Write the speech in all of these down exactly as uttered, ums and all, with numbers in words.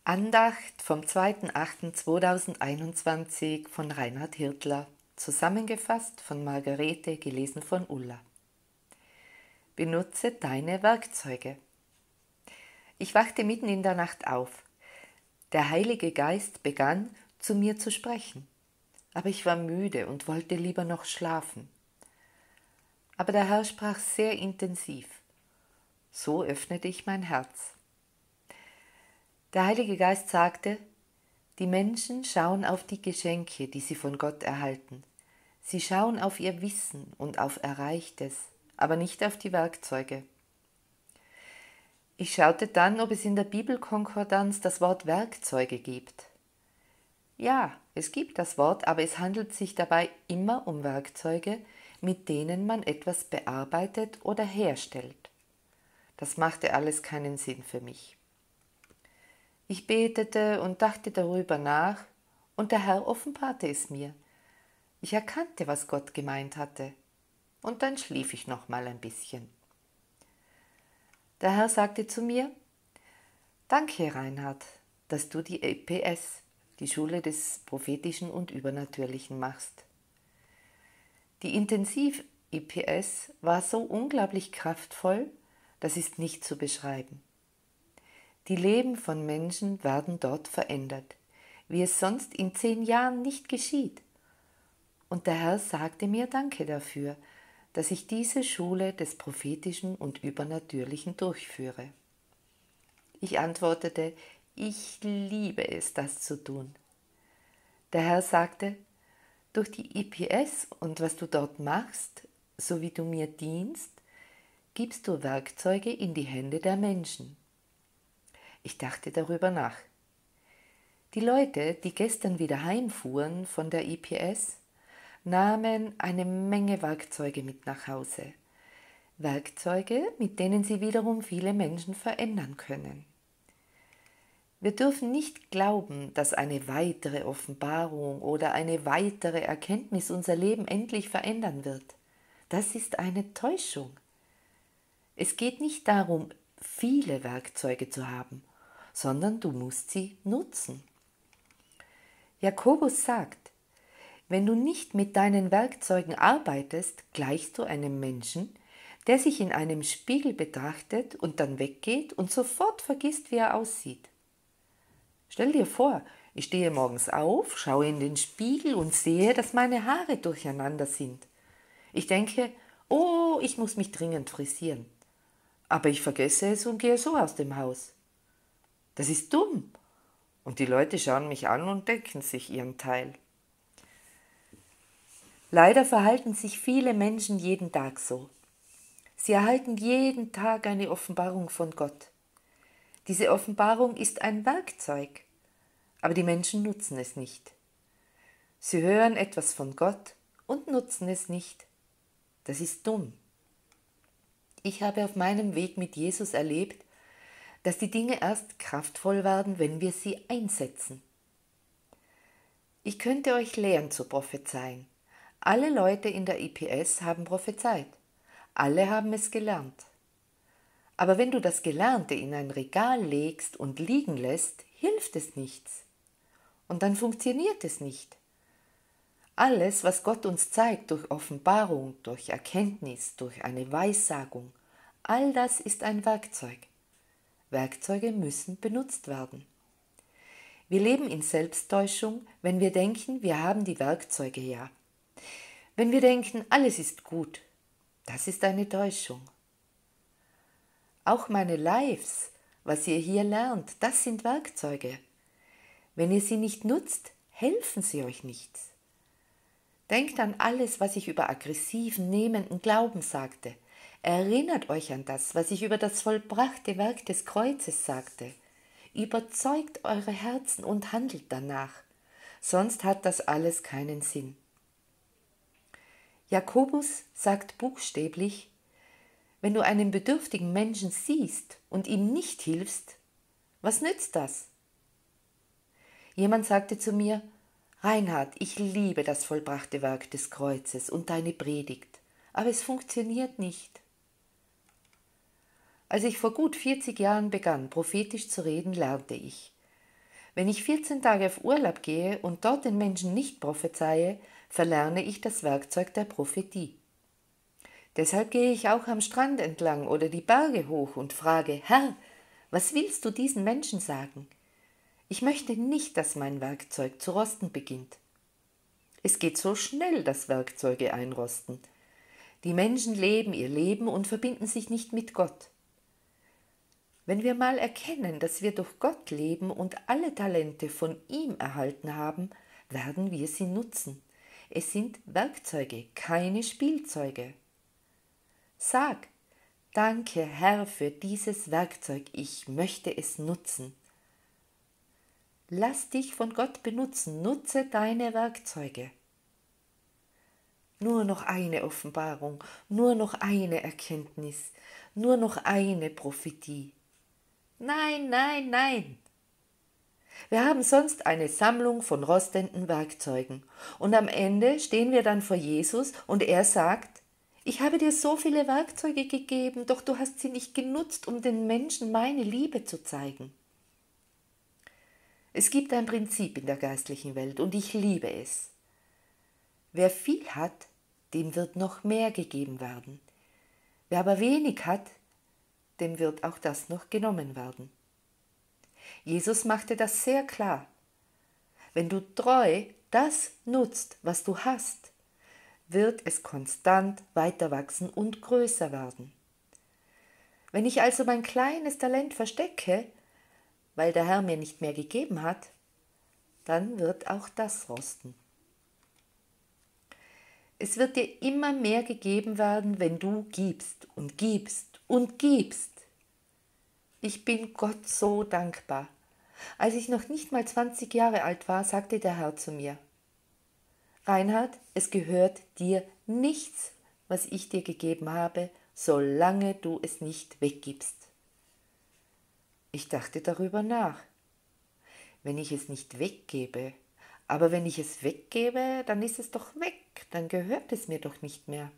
Andacht vom zweiten achten zweitausendeinundzwanzig von Reinhard Hirtler, zusammengefasst von Margarete, gelesen von Ulla. Benutze deine Werkzeuge. Ich wachte mitten in der Nacht auf. Der Heilige Geist begann, zu mir zu sprechen, aber ich war müde und wollte lieber noch schlafen. Aber der Herr sprach sehr intensiv. So öffnete ich mein Herz. Der Heilige Geist sagte, die Menschen schauen auf die Geschenke, die sie von Gott erhalten. Sie schauen auf ihr Wissen und auf Erreichtes, aber nicht auf die Werkzeuge. Ich schaute dann, ob es in der Bibelkonkordanz das Wort Werkzeuge gibt. Ja, es gibt das Wort, aber es handelt sich dabei immer um Werkzeuge, mit denen man etwas bearbeitet oder herstellt. Das machte alles keinen Sinn für mich. Ich betete und dachte darüber nach, und der Herr offenbarte es mir. Ich erkannte, was Gott gemeint hatte, und dann schlief ich noch mal ein bisschen. Der Herr sagte zu mir, Danke, Reinhard, dass du die E P S, die Schule des Prophetischen und Übernatürlichen, machst. Die Intensiv-E P S war so unglaublich kraftvoll, das ist nicht zu beschreiben. Die Leben von Menschen werden dort verändert, wie es sonst in zehn Jahren nicht geschieht. Und der Herr sagte mir Danke dafür, dass ich diese Schule des Prophetischen und Übernatürlichen durchführe. Ich antwortete, ich liebe es, das zu tun. Der Herr sagte, durch die E P S und was du dort machst, so wie du mir dienst, gibst du Werkzeuge in die Hände der Menschen. Ich dachte darüber nach. Die Leute, die gestern wieder heimfuhren von der E P S, nahmen eine Menge Werkzeuge mit nach Hause. Werkzeuge, mit denen sie wiederum viele Menschen verändern können. Wir dürfen nicht glauben, dass eine weitere Offenbarung oder eine weitere Erkenntnis unser Leben endlich verändern wird. Das ist eine Täuschung. Es geht nicht darum, viele Werkzeuge zu haben, sondern du musst sie nutzen. Jakobus sagt, wenn du nicht mit deinen Werkzeugen arbeitest, gleichst du einem Menschen, der sich in einem Spiegel betrachtet und dann weggeht und sofort vergisst, wie er aussieht. Stell dir vor, ich stehe morgens auf, schaue in den Spiegel und sehe, dass meine Haare durcheinander sind. Ich denke, oh, ich muss mich dringend frisieren. Aber ich vergesse es und gehe so aus dem Haus. Das ist dumm. Und die Leute schauen mich an und denken sich ihren Teil. Leider verhalten sich viele Menschen jeden Tag so. Sie erhalten jeden Tag eine Offenbarung von Gott. Diese Offenbarung ist ein Werkzeug, aber die Menschen nutzen es nicht. Sie hören etwas von Gott und nutzen es nicht. Das ist dumm. Ich habe auf meinem Weg mit Jesus erlebt, dass die Dinge erst kraftvoll werden, wenn wir sie einsetzen. Ich könnte euch lehren zu prophezeien. Alle Leute in der E P S haben prophezeit. Alle haben es gelernt. Aber wenn du das Gelernte in ein Regal legst und liegen lässt, hilft es nichts. Und dann funktioniert es nicht. Alles, was Gott uns zeigt durch Offenbarung, durch Erkenntnis, durch eine Weissagung, all das ist ein Werkzeug. Werkzeuge müssen benutzt werden. Wir leben in Selbsttäuschung, wenn wir denken, wir haben die Werkzeuge ja. Wenn wir denken, alles ist gut, das ist eine Täuschung. Auch meine Lives, was ihr hier lernt, das sind Werkzeuge. Wenn ihr sie nicht nutzt, helfen sie euch nichts. Denkt an alles, was ich über aggressiven, nehmenden Glauben sagte. Erinnert euch an das, was ich über das vollbrachte Werk des Kreuzes sagte. Überzeugt eure Herzen und handelt danach, sonst hat das alles keinen Sinn. Jakobus sagt buchstäblich, wenn du einen bedürftigen Menschen siehst und ihm nicht hilfst, was nützt das? Jemand sagte zu mir, Reinhard, ich liebe das vollbrachte Werk des Kreuzes und deine Predigt, aber es funktioniert nicht. Als ich vor gut vierzig Jahren begann, prophetisch zu reden, lernte ich, Wenn ich vierzehn Tage auf Urlaub gehe und dort den Menschen nicht prophezeie, verlerne ich das Werkzeug der Prophetie. Deshalb gehe ich auch am Strand entlang oder die Berge hoch und frage: Herr, was willst du diesen Menschen sagen? Ich möchte nicht, dass mein Werkzeug zu rosten beginnt. Es geht so schnell, dass Werkzeuge einrosten. Die Menschen leben ihr Leben und verbinden sich nicht mit Gott. Wenn wir mal erkennen, dass wir durch Gott leben und alle Talente von ihm erhalten haben, werden wir sie nutzen. Es sind Werkzeuge, keine Spielzeuge. Sag: Danke, Herr, für dieses Werkzeug, ich möchte es nutzen. Lass dich von Gott benutzen, nutze deine Werkzeuge. Nur noch eine Offenbarung, nur noch eine Erkenntnis, nur noch eine Prophetie. Nein, nein, nein. Wir haben sonst eine Sammlung von rostenden Werkzeugen und am Ende stehen wir dann vor Jesus und er sagt: Ich habe dir so viele Werkzeuge gegeben, doch du hast sie nicht genutzt, um den Menschen meine Liebe zu zeigen. Es gibt ein Prinzip in der geistlichen Welt und ich liebe es. Wer viel hat, dem wird noch mehr gegeben werden. Wer aber wenig hat, dem wird auch das noch genommen werden. Jesus machte das sehr klar. Wenn du treu das nutzt, was du hast, wird es konstant weiter wachsen und größer werden. Wenn ich also mein kleines Talent verstecke, weil der Herr mir nicht mehr gegeben hat, dann wird auch das rosten. Es wird dir immer mehr gegeben werden, wenn du gibst und gibst und gibst. Ich bin Gott so dankbar. Als ich noch nicht mal zwanzig Jahre alt war, sagte der Herr zu mir: Reinhard, es gehört dir nichts, was ich dir gegeben habe, solange du es nicht weggibst. Ich dachte darüber nach. Wenn ich es nicht weggebe, aber wenn ich es weggebe, dann ist es doch weg, dann gehört es mir doch nicht mehr.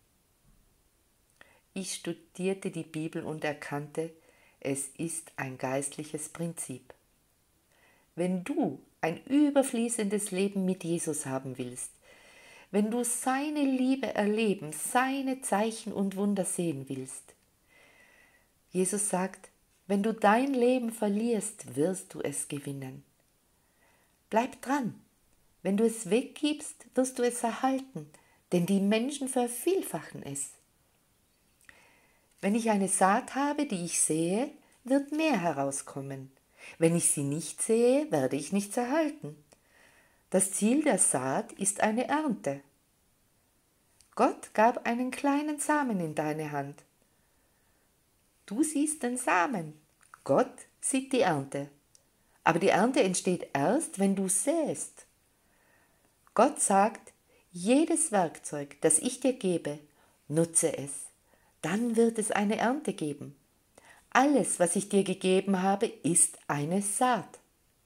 Ich studierte die Bibel und erkannte, es ist ein geistliches Prinzip. Wenn du ein überfließendes Leben mit Jesus haben willst, wenn du seine Liebe erleben, seine Zeichen und Wunder sehen willst, Jesus sagt: Wenn du dein Leben verlierst, wirst du es gewinnen. Bleib dran. Wenn du es weggibst, wirst du es erhalten, denn die Menschen vervielfachen es. Wenn ich eine Saat habe, die ich sehe, wird mehr herauskommen. Wenn ich sie nicht sehe, werde ich nichts erhalten. Das Ziel der Saat ist eine Ernte. Gott gab einen kleinen Samen in deine Hand. Du siehst den Samen, Gott sieht die Ernte. Aber die Ernte entsteht erst, wenn du säst. Gott sagt: Jedes Werkzeug, das ich dir gebe, nutze es. Dann wird es eine Ernte geben. Alles, was ich dir gegeben habe, ist eine Saat.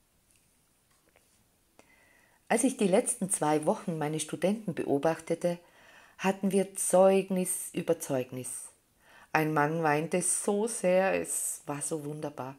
Als ich die letzten zwei Wochen meine Studenten beobachtete, hatten wir Zeugnis über Zeugnis. Ein Mann weinte so sehr, es war so wunderbar.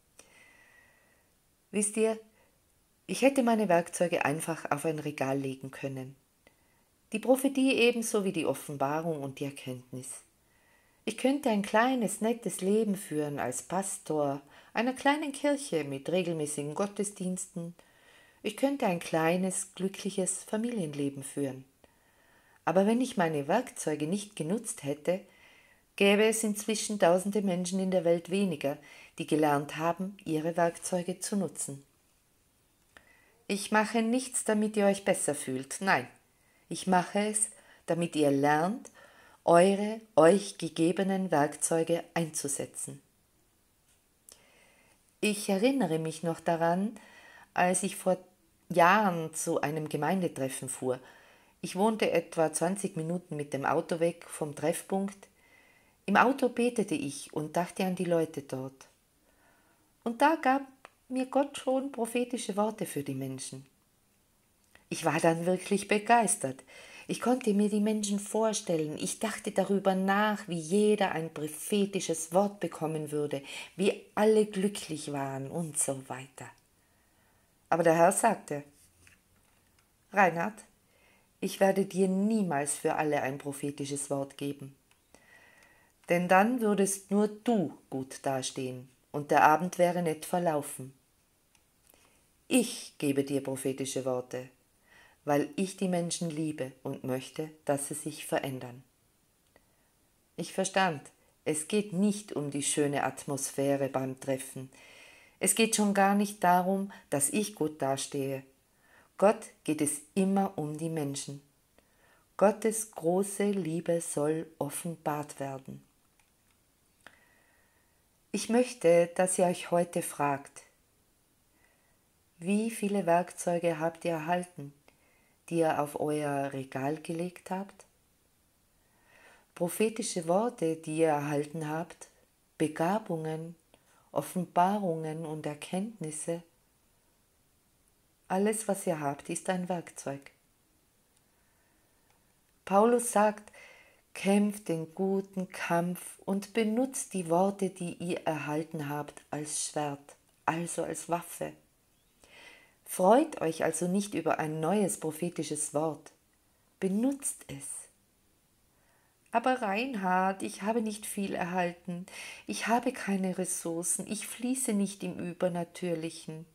Wisst ihr, ich hätte meine Werkzeuge einfach auf ein Regal legen können. Die Prophetie ebenso wie die Offenbarung und die Erkenntnis. Ich könnte ein kleines, nettes Leben führen als Pastor einer kleinen Kirche mit regelmäßigen Gottesdiensten. Ich könnte ein kleines, glückliches Familienleben führen. Aber wenn ich meine Werkzeuge nicht genutzt hätte, gäbe es inzwischen tausende Menschen in der Welt weniger, die gelernt haben, ihre Werkzeuge zu nutzen. Ich mache nichts, damit ihr euch besser fühlt. Nein, ich mache es, damit ihr lernt, eure euch gegebenen Werkzeuge einzusetzen. Ich erinnere mich noch daran, als ich vor Jahren zu einem Gemeindetreffen fuhr. Ich wohnte etwa zwanzig Minuten mit dem Auto weg vom Treffpunkt. Im Auto betete ich und dachte an die Leute dort. Und da gab mir Gott schon prophetische Worte für die Menschen. Ich war dann wirklich begeistert. Ich konnte mir die Menschen vorstellen. Ich dachte darüber nach, wie jeder ein prophetisches Wort bekommen würde, wie alle glücklich waren und so weiter. Aber der Herr sagte: Reinhard, ich werde dir niemals für alle ein prophetisches Wort geben, denn dann würdest nur du gut dastehen und der Abend wäre nett verlaufen. Ich gebe dir prophetische Worte, weil ich die Menschen liebe und möchte, dass sie sich verändern. Ich verstand, es geht nicht um die schöne Atmosphäre beim Treffen. Es geht schon gar nicht darum, dass ich gut dastehe. Gott geht es immer um die Menschen. Gottes große Liebe soll offenbart werden. Ich möchte, dass ihr euch heute fragt: Wie viele Werkzeuge habt ihr erhalten, die ihr auf euer Regal gelegt habt? Prophetische Worte, die ihr erhalten habt, Begabungen, Offenbarungen und Erkenntnisse. Alles, was ihr habt, ist ein Werkzeug. Paulus sagt: Kämpft den guten Kampf und benutzt die Worte, die ihr erhalten habt, als Schwert, also als Waffe. Freut euch also nicht über ein neues prophetisches Wort. Benutzt es. Aber Reinhard, ich habe nicht viel erhalten. Ich habe keine Ressourcen. Ich fließe nicht im Übernatürlichen.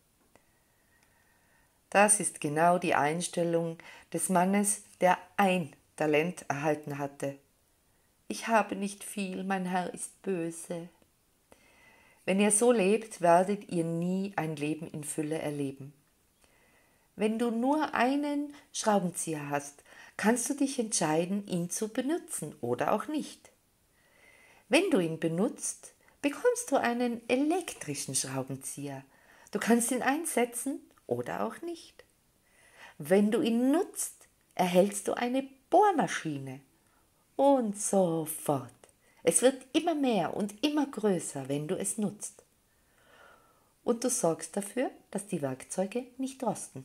Das ist genau die Einstellung des Mannes, der ein Talent erhalten hatte. Ich habe nicht viel, mein Herr ist böse. Wenn ihr so lebt, werdet ihr nie ein Leben in Fülle erleben. Wenn du nur einen Schraubenzieher hast, kannst du dich entscheiden, ihn zu benutzen oder auch nicht. Wenn du ihn benutzt, bekommst du einen elektrischen Schraubenzieher. Du kannst ihn einsetzen oder auch nicht. Wenn du ihn nutzt, erhältst du eine Bohrmaschine und so fort. Es wird immer mehr und immer größer, wenn du es nutzt. Und du sorgst dafür, dass die Werkzeuge nicht rosten.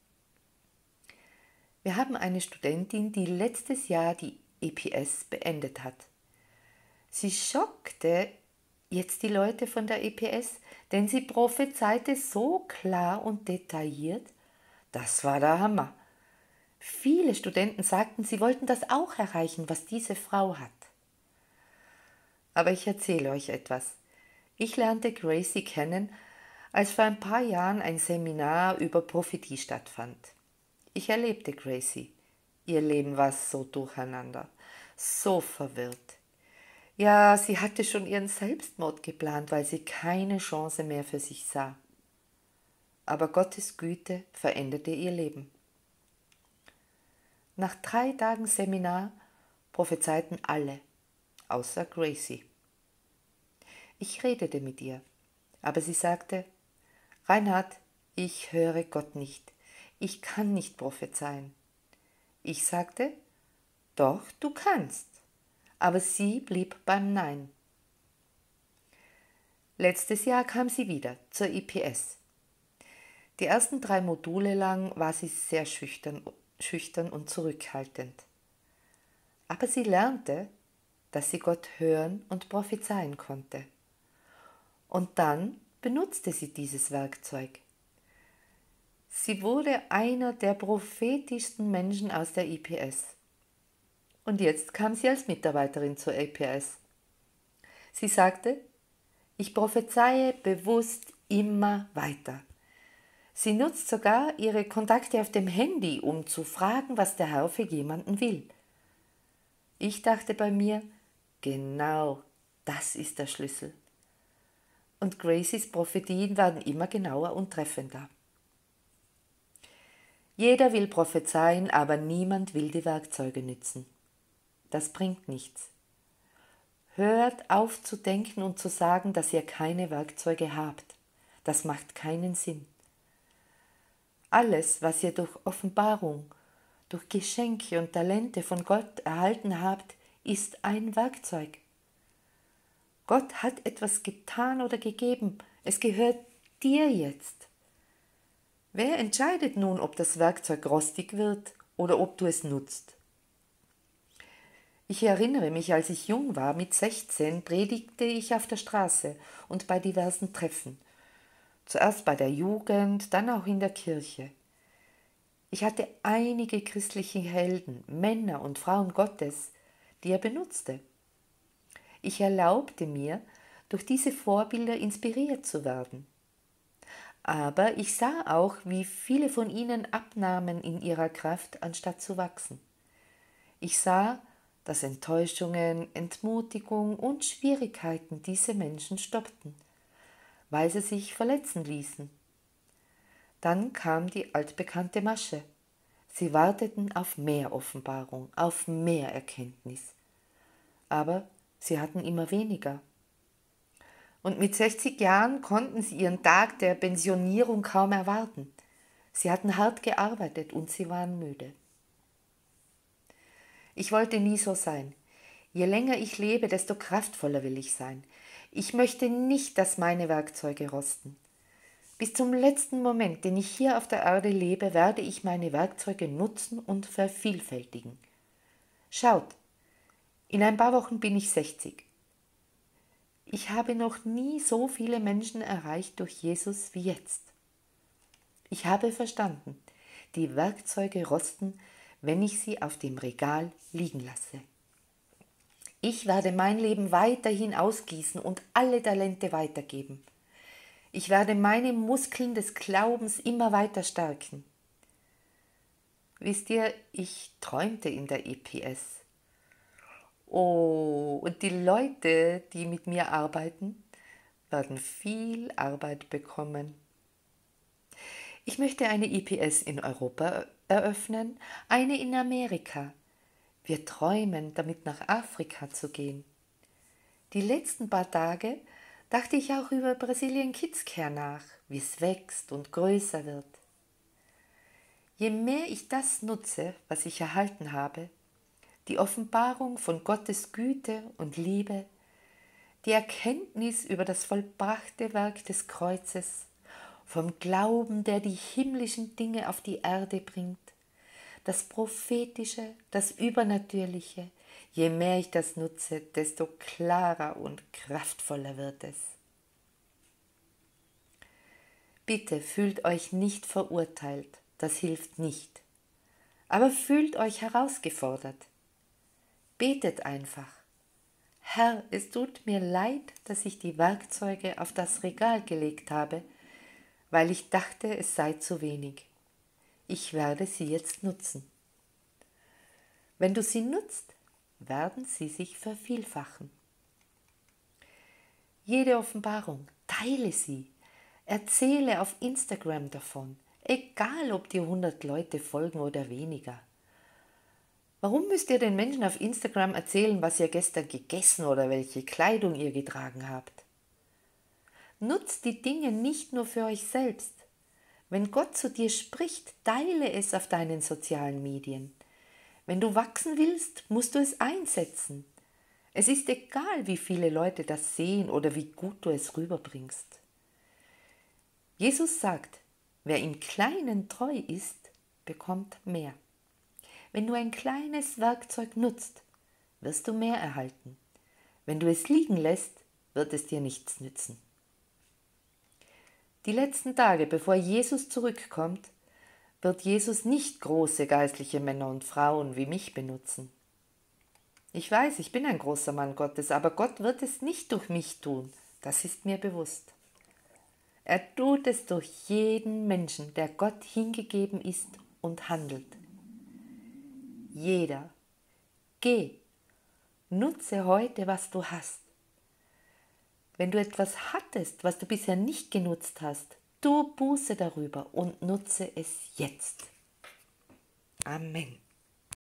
Wir haben eine Studentin, die letztes Jahr die E P S beendet hat. Sie schockte jetzt die Leute von der E P S, denn sie prophezeite so klar und detailliert. Das war der Hammer. Viele Studenten sagten, sie wollten das auch erreichen, was diese Frau hat. Aber ich erzähle euch etwas. Ich lernte Gracie kennen, als vor ein paar Jahren ein Seminar über Prophetie stattfand. Ich erlebte Gracie. Ihr Leben war so durcheinander, so verwirrt. Ja, sie hatte schon ihren Selbstmord geplant, weil sie keine Chance mehr für sich sah. Aber Gottes Güte veränderte ihr Leben. Nach drei Tagen Seminar prophezeiten alle, außer Gracie. Ich redete mit ihr, aber sie sagte: Reinhard, ich höre Gott nicht. Ich kann nicht prophezeien. Ich sagte: Doch, du kannst. Aber sie blieb beim Nein. Letztes Jahr kam sie wieder zur I P S. Die ersten drei Module lang war sie sehr schüchtern, schüchtern und zurückhaltend. Aber sie lernte, dass sie Gott hören und prophezeien konnte. Und dann benutzte sie dieses Werkzeug. Sie wurde einer der prophetischsten Menschen aus der I P S. Und jetzt kam sie als Mitarbeiterin zur I P S. Sie sagte: Ich prophezeie bewusst immer weiter. Sie nutzt sogar ihre Kontakte auf dem Handy, um zu fragen, was der Herr für jemanden will. Ich dachte bei mir: Genau, das ist der Schlüssel. Und Gracies Prophetien werden immer genauer und treffender. Jeder will prophezeien, aber niemand will die Werkzeuge nützen. Das bringt nichts. Hört auf zu denken und zu sagen, dass ihr keine Werkzeuge habt. Das macht keinen Sinn. Alles, was ihr durch Offenbarung, durch Geschenke und Talente von Gott erhalten habt, ist ein Werkzeug. Gott hat etwas getan oder gegeben. Es gehört dir jetzt. Wer entscheidet nun, ob das Werkzeug rostig wird oder ob du es nutzt? Ich erinnere mich, als ich jung war, mit sechzehn, predigte ich auf der Straße und bei diversen Treffen. zuerst bei der Jugend, dann auch in der Kirche. Ich hatte einige christliche Helden, Männer und Frauen Gottes, die er benutzte. Ich erlaubte mir, durch diese Vorbilder inspiriert zu werden. Aber ich sah auch, wie viele von ihnen abnahmen in ihrer Kraft, anstatt zu wachsen. Ich sah, dass Enttäuschungen, Entmutigung und Schwierigkeiten diese Menschen stoppten, weil sie sich verletzen ließen. Dann kam die altbekannte Masche. Sie warteten auf mehr Offenbarung, auf mehr Erkenntnis. Aber sie hatten immer weniger. Und mit sechzig Jahren konnten sie ihren Tag der Pensionierung kaum erwarten. Sie hatten hart gearbeitet und sie waren müde. Ich wollte nie so sein. Je länger ich lebe, desto kraftvoller will ich sein. Ich möchte nicht, dass meine Werkzeuge rosten. Bis zum letzten Moment, den ich hier auf der Erde lebe, werde ich meine Werkzeuge nutzen und vervielfältigen. Schaut, in ein paar Wochen bin ich sechzig. Ich habe noch nie so viele Menschen erreicht durch Jesus wie jetzt. Ich habe verstanden, die Werkzeuge rosten, wenn ich sie auf dem Regal liegen lasse. Ich werde mein Leben weiterhin ausgießen und alle Talente weitergeben. Ich werde meine Muskeln des Glaubens immer weiter stärken. Wisst ihr, ich träumte in der E P S. Oh, und die Leute, die mit mir arbeiten, werden viel Arbeit bekommen. Ich möchte eine E P S in Europa eröffnen, eine in Amerika. Wir träumen, damit nach Afrika zu gehen. Die letzten paar Tage dachte ich auch über Brasilien Kids Care nach, wie es wächst und größer wird. Je mehr ich das nutze, was ich erhalten habe, die Offenbarung von Gottes Güte und Liebe, die Erkenntnis über das vollbrachte Werk des Kreuzes, vom Glauben, der die himmlischen Dinge auf die Erde bringt, das Prophetische, das Übernatürliche, je mehr ich das nutze, desto klarer und kraftvoller wird es. Bitte fühlt euch nicht verurteilt, das hilft nicht, aber fühlt euch herausgefordert. Betet einfach. Herr, es tut mir leid, dass ich die Werkzeuge auf das Regal gelegt habe, weil ich dachte, es sei zu wenig. Ich werde sie jetzt nutzen. Wenn du sie nutzt, werden sie sich vervielfachen. Jede Offenbarung, teile sie. Erzähle auf Instagram davon, egal ob dir hundert Leute folgen oder weniger. Warum müsst ihr den Menschen auf Instagram erzählen, was ihr gestern gegessen oder welche Kleidung ihr getragen habt? Nutzt die Dinge nicht nur für euch selbst. Wenn Gott zu dir spricht, teile es auf deinen sozialen Medien. Wenn du wachsen willst, musst du es einsetzen. Es ist egal, wie viele Leute das sehen oder wie gut du es rüberbringst. Jesus sagt, wer im Kleinen treu ist, bekommt mehr. Wenn du ein kleines Werkzeug nutzt, wirst du mehr erhalten. Wenn du es liegen lässt, wird es dir nichts nützen. Die letzten Tage, bevor Jesus zurückkommt, wird Jesus nicht große geistliche Männer und Frauen wie mich benutzen. Ich weiß, ich bin ein großer Mann Gottes, aber Gott wird es nicht durch mich tun, das ist mir bewusst. Er tut es durch jeden Menschen, der Gott hingegeben ist und handelt. Jeder. Geh, nutze heute, was du hast. Wenn du etwas hattest, was du bisher nicht genutzt hast, tu Buße darüber und nutze es jetzt. Amen.